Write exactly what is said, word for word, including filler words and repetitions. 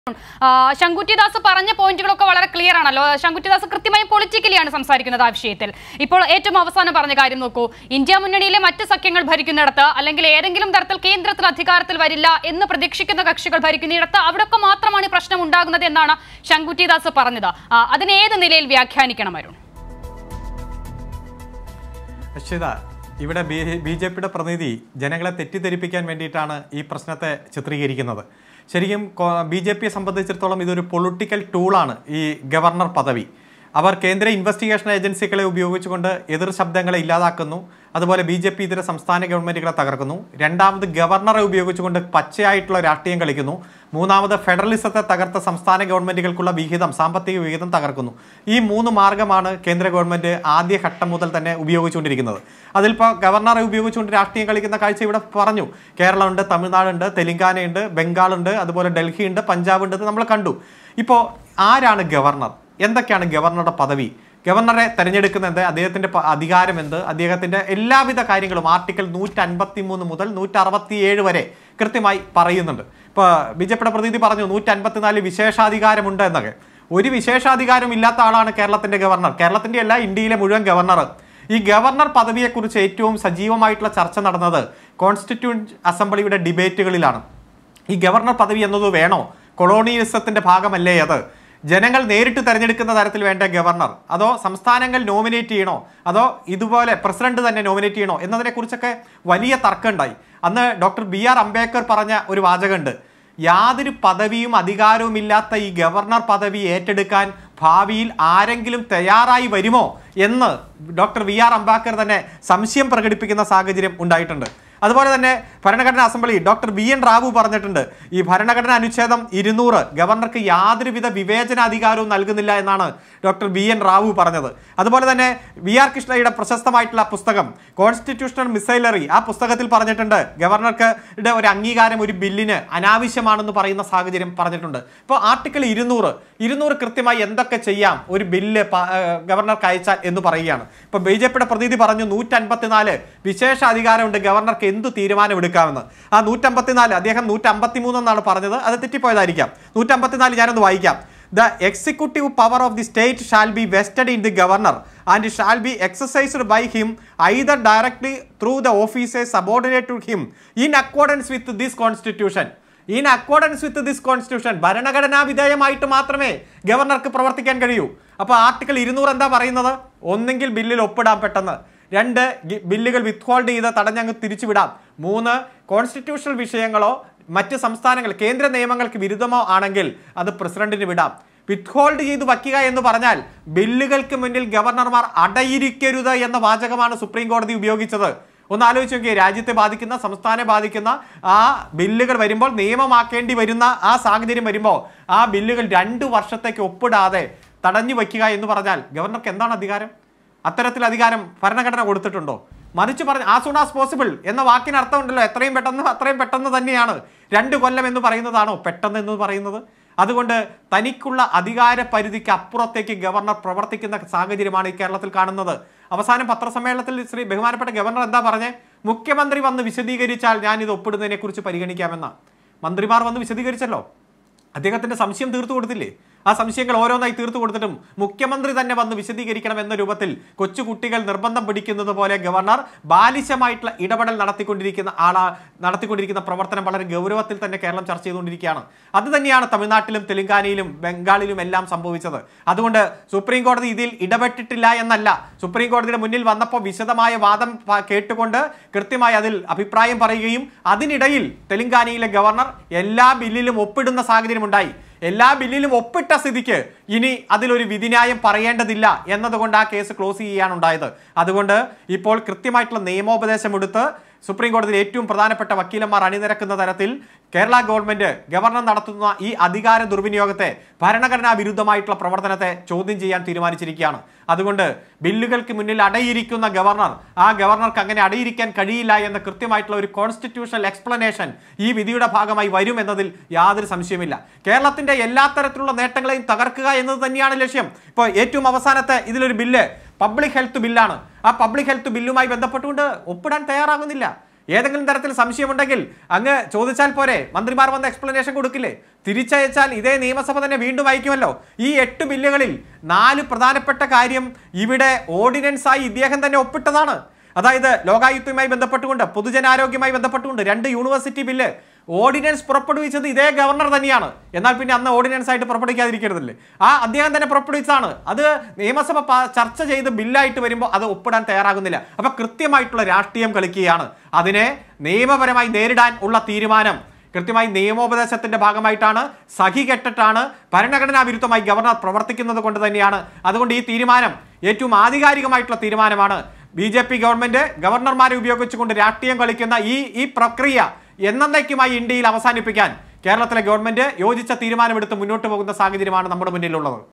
ശങ്കുറ്റിദാസ് പറഞ്ഞ പോയിന്റുകളൊക്കെ വളരെ ക്ലിയർ ആണല്ലോ. ശങ്കുറ്റിദാസ് കൃത്യമായി പൊളിറ്റിക്കലിയാണ് സംസാരിക്കുന്നത് ആ വിഷയത്തിൽ. ഇപ്പോൾ ഏറ്റവും അവസാനം പറഞ്ഞ കാര്യം നോക്കൂ, ഇന്ത്യ മുന്നണിയിലെ മറ്റ് സഖ്യങ്ങൾ ഭരിക്കുന്നിടത്ത് അല്ലെങ്കിൽ ഏതെങ്കിലും തരത്തിൽ കേന്ദ്രത്തിൽ അധികാരത്തിൽ വരില്ല എന്ന് പ്രതീക്ഷിക്കുന്ന കക്ഷികൾ ഭരിക്കുന്നിടത്ത് അവിടെയൊക്കെ മാത്രമാണ് ഈ പ്രശ്നം ഉണ്ടാകുന്നത് എന്നാണ് ശങ്കുറ്റിദാസ് പറഞ്ഞത്. അതിനെ ഏത് നിലയിൽ വ്യാഖ്യാനിക്കണം അരുൺ? ഇവിടെ ബി ജെ പിയുടെ പ്രതിനിധി ജനങ്ങളെ തെറ്റിദ്ധരിപ്പിക്കാൻ വേണ്ടിയിട്ടാണ് ഈ പ്രശ്നത്തെ ചിത്രീകരിക്കുന്നത്. ശരിക്കും ബി ജെ പിയെ സംബന്ധിച്ചിടത്തോളം ഇതൊരു പൊളിറ്റിക്കൽ ടൂളാണ് ഈ ഗവർണർ പദവി. അവർ കേന്ദ്ര ഇൻവെസ്റ്റിഗേഷൻ ഏജൻസികളെ ഉപയോഗിച്ചുകൊണ്ട് എതിർ ശബ്ദങ്ങളെ ഇല്ലാതാക്കുന്നു. അതുപോലെ ബി ജെ പി ഇതര സംസ്ഥാന ഗവൺമെൻറ്റുകളെ തകർക്കുന്നു. രണ്ടാമത് ഗവർണറെ ഉപയോഗിച്ചുകൊണ്ട് പച്ചയായിട്ടുള്ള രാഷ്ട്രീയം കളിക്കുന്നു. മൂന്നാമത് ഫെഡറലിസത്തെ തകർത്ത സംസ്ഥാന ഗവൺമെൻറ്റുകൾക്കുള്ള വിഹിതം, സാമ്പത്തിക വിഹിതം തകർക്കുന്നു. ഈ മൂന്ന് മാർഗ്ഗമാണ് കേന്ദ്ര ഗവൺമെൻറ് ആദ്യ ഘട്ടം മുതൽ തന്നെ ഉപയോഗിച്ചുകൊണ്ടിരിക്കുന്നത്. അതിലിപ്പോൾ ഗവർണറെ ഉപയോഗിച്ചുകൊണ്ട് രാഷ്ട്രീയം കളിക്കുന്ന കാഴ്ച ഇവിടെ പറഞ്ഞു. കേരളമുണ്ട്, തമിഴ്നാടുണ്ട്, തെലങ്കാനയുണ്ട്, ബംഗാളുണ്ട്, അതുപോലെ ഡൽഹിയുണ്ട്, പഞ്ചാബ് ഉണ്ട്, നമ്മൾ കണ്ടു. ഇപ്പോൾ ആരാണ് ഗവർണർ? എന്തൊക്കെയാണ് ഗവർണറുടെ പദവി? ഗവർണറെ തെരഞ്ഞെടുക്കുന്ന എന്ത്, അദ്ദേഹത്തിൻ്റെ അധികാരം എന്ത്, അദ്ദേഹത്തിൻ്റെ എല്ലാവിധ കാര്യങ്ങളും ആർട്ടിക്കിൾ നൂറ്റി അൻപത്തി മൂന്ന് മുതൽ നൂറ്റി അറുപത്തി ഏഴ് വരെ കൃത്യമായി പറയുന്നുണ്ട്. ഇപ്പോൾ ബി ജെ പിയുടെ പ്രതിനിധി പറഞ്ഞു നൂറ്റി അൻപത്തിനാല് വിശേഷാധികാരമുണ്ട് എന്നൊക്കെ. ഒരു വിശേഷാധികാരം ഇല്ലാത്ത ആളാണ് കേരളത്തിൻ്റെ ഗവർണർ. കേരളത്തിൻ്റെ അല്ല, ഇന്ത്യയിലെ മുഴുവൻ ഗവർണർ. ഈ ഗവർണർ പദവിയെക്കുറിച്ച് ഏറ്റവും സജീവമായിട്ടുള്ള ചർച്ച നടന്നത് കോൺസ്റ്റിറ്റ്യൂന്റ് അസംബ്ലിയുടെ ഡിബേറ്റുകളിലാണ്. ഈ ഗവർണർ പദവി എന്നത് വേണോ? കൊളോണിയലിസത്തിൻ്റെ ഭാഗമല്ലേ അത്? ജനങ്ങൾ നേരിട്ട് തെരഞ്ഞെടുക്കുന്ന തരത്തിൽ വേണ്ട ഗവർണർ, അതോ സംസ്ഥാനങ്ങൾ നോമിനേറ്റ് ചെയ്യണോ, അതോ ഇതുപോലെ പ്രസിഡന്റ് തന്നെ നോമിനേറ്റ് ചെയ്യണോ എന്നതിനെക്കുറിച്ചൊക്കെ വലിയ തർക്കമുണ്ടായി. അന്ന് ഡോക്ടർ ബി ആർ അംബേദ്കർ പറഞ്ഞ ഒരു വാചകമുണ്ട്, യാതൊരു പദവിയും അധികാരവും ഇല്ലാത്ത ഈ ഗവർണർ പദവി ഏറ്റെടുക്കാൻ ഭാവിയിൽ ആരെങ്കിലും തയ്യാറായി വരുമോ എന്ന് ഡോക്ടർ ബി ആർ അംബേദ്കർ തന്നെ സംശയം പ്രകടിപ്പിക്കുന്ന സാഹചര്യം ഉണ്ടായിട്ടുണ്ട്. അതുപോലെ തന്നെ ഭരണഘടനാ assembly doctor B N Rao പറഞ്ഞിട്ടുണ്ട്, ഈ ഭരണഘടനാ അനുച്ഛേദം ഇരുന്നൂറ് ഗവർണർക്ക് യാതൊരുവിധ വിവേചനാധികാരവും നൽകുന്നില്ല എന്നാണ് ഡോക്ടർ ബി എൻ റാവു പറഞ്ഞത്. അതുപോലെ തന്നെ വി ആർ കൃഷ്ണയുടെ പ്രശസ്തമായിട്ടുള്ള പുസ്തകം കോൺസ്റ്റിറ്റ്യൂഷണൽ മിസൈലറി, ആ പുസ്തകത്തിൽ പറഞ്ഞിട്ടുണ്ട് ഗവർണർക്ക് ഒരു അംഗീകാരം ഒരു ബില്ലിന് അനാവശ്യമാണെന്ന് പറയുന്ന സാഹചര്യം പറഞ്ഞിട്ടുണ്ട്. ഇപ്പോൾ ആർട്ടിക്കിൾ ഇരുന്നൂറ് ഇരുന്നൂറ് കൃത്യമായി എന്തൊക്കെ ചെയ്യാം ഒരു ബില്ല് ഗവർണർക്ക് അയച്ചാൽ എന്ന് പറയുകയാണ്. ഇപ്പോൾ ബി ജെ പിയുടെ പ്രതിനിധി പറഞ്ഞു നൂറ്റി അൻപത്തിനാല് വിശേഷ അധികാരമുണ്ട് ഗവർണർക്ക് എന്തു തീരുമാനമെടുക്കാമെന്ന്. ആ നൂറ്റമ്പത്തിനാല് അദ്ദേഹം നൂറ്റമ്പത്തി മൂന്ന് എന്നാണ് പറഞ്ഞത്, അത് തെറ്റിപ്പോയതായിരിക്കാം. നൂറ്റമ്പത്തിനാല് ഞാനൊന്ന് വായിക്കാം. The executive power of the state shall be vested in the governor and shall be exercised by him either directly through the officers subordinate to him in accordance with this constitution. In accordance with this constitution, ഭരണഘടനാ വിധേയമായിട്ട് മാത്രമേ ഗവർണർക്ക് പ്രവർത്തിക്കാൻ കഴിയൂ. അപ്പോൾ article ഇരുന്നൂറ് എന്താ പറയുന്നത്? ഒന്നെങ്കിൽ ബില്ലിൽ ഒപ്പിടാൻ പെട്ടെന്ന്, രണ്ട് ബില്ലുകൾ വിത്ത്ഹോൾഡ് ചെയ്ത് തടഞ്ഞങ്ങ് തിരിച്ചുവിടാം, മൂന്ന് കോൺസ്റ്റിറ്റ്യൂഷണൽ വിഷയങ്ങളോ മറ്റ് സംസ്ഥാനങ്ങൾ കേന്ദ്ര നിയമങ്ങൾക്ക് വിരുദ്ധമോ ആണെങ്കിൽ അത് പ്രസിഡന്റിന് വിടാം. വിത്ത്ഹോൾഡ് ചെയ്ത് വയ്ക്കുക എന്ന് പറഞ്ഞാൽ ബില്ലുകൾക്ക് മുന്നിൽ ഗവർണർമാർ അടയിരിക്കരുത് എന്ന വാചകമാണ് സുപ്രീം കോടതി ഉപയോഗിച്ചത്. ഒന്ന് ആലോചിച്ച് നോക്കിയേ, രാജ്യത്തെ ബാധിക്കുന്ന, സംസ്ഥാനം ബാധിക്കുന്ന ആ ബില്ലുകൾ വരുമ്പോൾ, നിയമമാക്കേണ്ടി വരുന്ന ആ സാഹചര്യം വരുമ്പോൾ ആ ബില്ലുകൾ രണ്ടു വർഷത്തേക്ക് ഒപ്പിടാതെ തടഞ്ഞു വയ്ക്കുക എന്ന് പറഞ്ഞാൽ ഗവർണർക്ക് എന്താണ് അധികാരം? അത്തരത്തിൽ അധികാരം ഭരണഘടന കൊടുത്തിട്ടുണ്ടോ? മറിച്ച് പറഞ്ഞ് ആസ് സൂൺ ആസ് പോസിബിൾ എന്ന വാക്കിന് അർത്ഥമുണ്ടല്ലോ, എത്രയും പെട്ടെന്ന് അത്രയും പെട്ടെന്ന് തന്നെയാണ്. രണ്ട് കൊല്ലം എന്ന് പറയുന്നതാണോ പെട്ടെന്ന് എന്ന് പറയുന്നത്? അതുകൊണ്ട് തനിക്കുള്ള അധികാര പരിധിക്ക് അപ്പുറത്തേക്ക് ഗവർണർ പ്രവർത്തിക്കുന്ന സാഹചര്യമാണ് ഈ കേരളത്തിൽ കാണുന്നത്. അവസാനം പത്രസമ്മേളനത്തിൽ ശ്രീ ബഹുമാനപ്പെട്ട ഗവർണർ എന്താ പറഞ്ഞേ? മുഖ്യമന്ത്രി വന്ന് വിശദീകരിച്ചാൽ ഞാൻ ഇത് ഒപ്പിടുന്നതിനെ കുറിച്ച് പരിഗണിക്കാമെന്ന. മന്ത്രിമാർ വന്ന് വിശദീകരിച്ചല്ലോ, അദ്ദേഹത്തിന്റെ സംശയം തീർത്തു കൊടുത്തില്ലേ? ആ സംശയങ്ങൾ ഓരോന്നായി തീർത്തു കൊടുത്തിട്ടും മുഖ്യമന്ത്രി തന്നെ വന്ന് വിശദീകരിക്കണം എന്ന രൂപത്തിൽ കൊച്ചുകുട്ടികൾ നിർബന്ധം പിടിക്കുന്നത് പോലെ ഗവർണർ ബാലിശമായിട്ടുള്ള ഇടപെടൽ നടത്തിക്കൊണ്ടിരിക്കുന്ന ആളാ നടത്തിക്കൊണ്ടിരിക്കുന്ന പ്രവർത്തനം വളരെ ഗൗരവത്തിൽ തന്നെ കേരളം ചർച്ച ചെയ്തുകൊണ്ടിരിക്കുകയാണ്. അത് തന്നെയാണ് തമിഴ്നാട്ടിലും തെലങ്കാനയിലും ബംഗാളിലും എല്ലാം സംഭവിച്ചത്. അതുകൊണ്ട് സുപ്രീം കോടതി ഇതിൽ ഇടപെട്ടിട്ടില്ല എന്നല്ല, സുപ്രീം കോടതിയുടെ മുന്നിൽ വന്നപ്പോൾ വിശദമായ വാദം കേട്ടുകൊണ്ട് കൃത്യമായി അതിൽ അഭിപ്രായം പറയുകയും അതിനിടയിൽ തെലങ്കാനയിലെ ഗവർണർ എല്ലാ ബില്ലിലും ഒപ്പിടുന്ന സാഹചര്യം ഉണ്ടായി. എല്ലാ ബില്ലിലും ഒപ്പിട്ട സ്ഥിതിക്ക് ഇനി അതിലൊരു വിധിന്യായം പറയേണ്ടതില്ല എന്നതുകൊണ്ട് ആ കേസ് ക്ലോസ് ചെയ്യാൻ ഉണ്ടായത്. അതുകൊണ്ട് ഇപ്പോൾ കൃത്യമായിട്ടുള്ള നിയമോപദേശം എടുത്ത് സുപ്രീം കോടതിയിൽ ഏറ്റവും പ്രധാനപ്പെട്ട വക്കീലന്മാർ അണിനിരക്കുന്ന തരത്തിൽ കേരള ഗവൺമെന്റ് ഗവർണർ നടത്തുന്ന ഈ അധികാര ദുർവിനിയോഗത്തെ, ഭരണഘടനാ വിരുദ്ധമായിട്ടുള്ള പ്രവർത്തനത്തെ ചോദ്യം ചെയ്യാൻ തീരുമാനിച്ചിരിക്കുകയാണ്. അതുകൊണ്ട് ബില്ലുകൾക്ക് മുന്നിൽ അടയിരിക്കുന്ന ഗവർണർ, ആ ഗവർണർക്ക് അങ്ങനെ അടയിരിക്കാൻ കഴിയില്ല എന്ന കൃത്യമായിട്ടുള്ള ഒരു കോൺസ്റ്റിറ്റ്യൂഷണൽ എക്സ്പ്ലനേഷൻ ഈ വിധിയുടെ ഭാഗമായി വരും എന്നതിൽ യാതൊരു സംശയമില്ല. കേരളത്തിന്റെ എല്ലാ തരത്തിലുള്ള നേട്ടങ്ങളെയും തകർക്കുക എന്നത് തന്നെയാണ് ലക്ഷ്യം. ഇപ്പോൾ ഏറ്റവും അവസാനത്തെ ഇതിലൊരു ബില്ല് പബ്ലിക് ഹെൽത്ത് ബില്ലാണ്. ആ പബ്ലിക് ഹെൽത്ത് ബില്ലുമായി ബന്ധപ്പെട്ടുകൊണ്ട് ഒപ്പിടാൻ തയ്യാറാകുന്നില്ല. ഏതെങ്കിലും തരത്തിൽ സംശയമുണ്ടെങ്കിൽ അങ്ങ് ചോദിച്ചാൽ പോരെ, മന്ത്രിമാർ വന്ന് എക്സ്പ്ലനേഷൻ കൊടുക്കില്ലേ? തിരിച്ചയച്ചാൽ ഇതേ നിയമസഭ തന്നെ വീണ്ടും അയക്കുമല്ലോ. ഈ എട്ട് ബില്ലുകളിൽ നാല് പ്രധാനപ്പെട്ട കാര്യം ഇവിടെ ഓർഡിനൻസായി ഇദ്ദേഹം തന്നെ ഒപ്പിട്ടതാണ്. അതായത് ലോകായുക്തയുമായി ബന്ധപ്പെട്ടുകൊണ്ട്, പൊതുജനാരോഗ്യവുമായി ബന്ധപ്പെട്ടുകൊണ്ട് രണ്ട് യൂണിവേഴ്സിറ്റി ബില്ല് ഓർഡിനൻസ് പുറപ്പെടുവിച്ചത് ഇതേ ഗവർണർ തന്നെയാണ്. എന്നാൽ പിന്നെ അന്ന് ഓർഡിനൻസ് ആയിട്ട് പുറപ്പെടുവിക്കാതിരിക്കരുതല്ലേ? ആ അദ്ദേഹം തന്നെ പുറപ്പെടുവിച്ചതാണ്. അത് നിയമസഭ ചർച്ച ചെയ്ത് ബില്ലായിട്ട് വരുമ്പോൾ അത് ഒപ്പിടാൻ തയ്യാറാകുന്നില്ല. അപ്പൊ കൃത്യമായിട്ടുള്ള രാഷ്ട്രീയം കളിക്കുകയാണ്. അതിനെ നിയമപരമായി നേരിടാൻ ഉള്ള തീരുമാനം കൃത്യമായി നിയമോപദേശത്തിന്റെ ഭാഗമായിട്ടാണ്, സഹി കെട്ടിട്ടാണ്, ഭരണഘടനാ വിരുദ്ധമായി ഗവർണർ പ്രവർത്തിക്കുന്നത് കൊണ്ട് തന്നെയാണ്. അതുകൊണ്ട് ഈ തീരുമാനം ഏറ്റവും ആധികാരികമായിട്ടുള്ള തീരുമാനമാണ്. ബി ജെ പി ഗവൺമെന്റ് ഗവർണർമാരെ ഉപയോഗിച്ചുകൊണ്ട് രാഷ്ട്രീയം കളിക്കുന്ന ഈ ഈ പ്രക്രിയ എന്നേക്കുമായി ഇന്ത്യയിൽ അവസാനിപ്പിക്കാൻ കേരളത്തിലെ ഗവൺമെന്റ് യോജിച്ച തീരുമാനമെടുത്ത് മുന്നോട്ട് പോകുന്ന സാഹചര്യമാണ് നമ്മുടെ മുന്നിലുള്ളത്.